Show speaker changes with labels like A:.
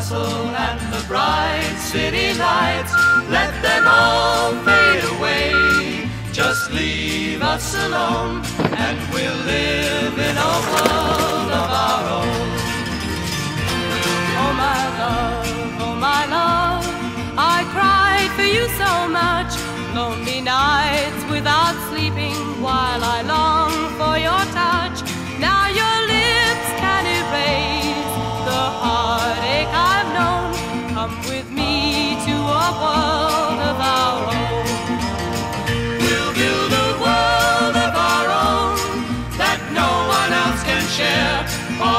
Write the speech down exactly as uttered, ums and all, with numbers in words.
A: bustle and the bright city lights, let them all fade away. Just leave us alone, and we'll live in a world of our own. Oh my love, oh my love, I cried for you so much. Lonely nights without sleeping while I long for your touch. Now your lips can erase the heartache I've known. Come with me to a world of our own. We'll build a world of our own that no one else can share.